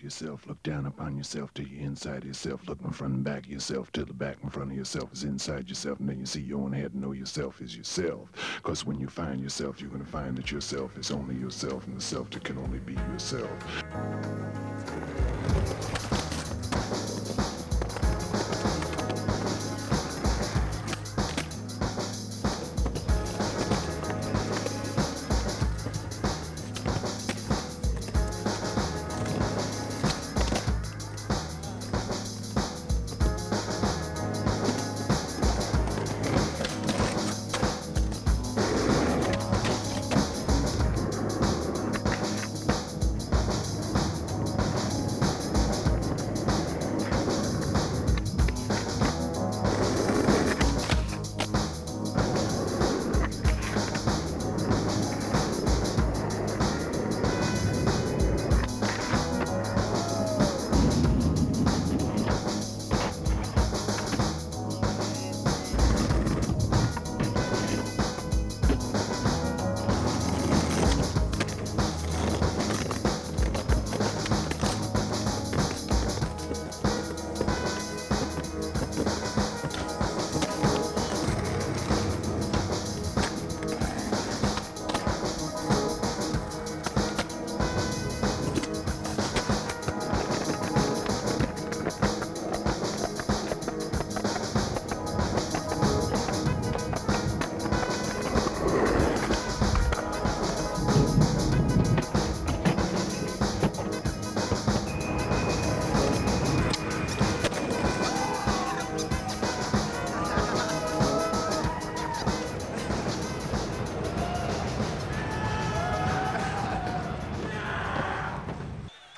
yourself, look down upon yourself till you're inside yourself, look in front and back of yourself till the back and front of yourself is inside yourself, and then you see your own head and know yourself is yourself. Because when you find yourself, you're going to find that yourself is only yourself, and the self that can only be yourself.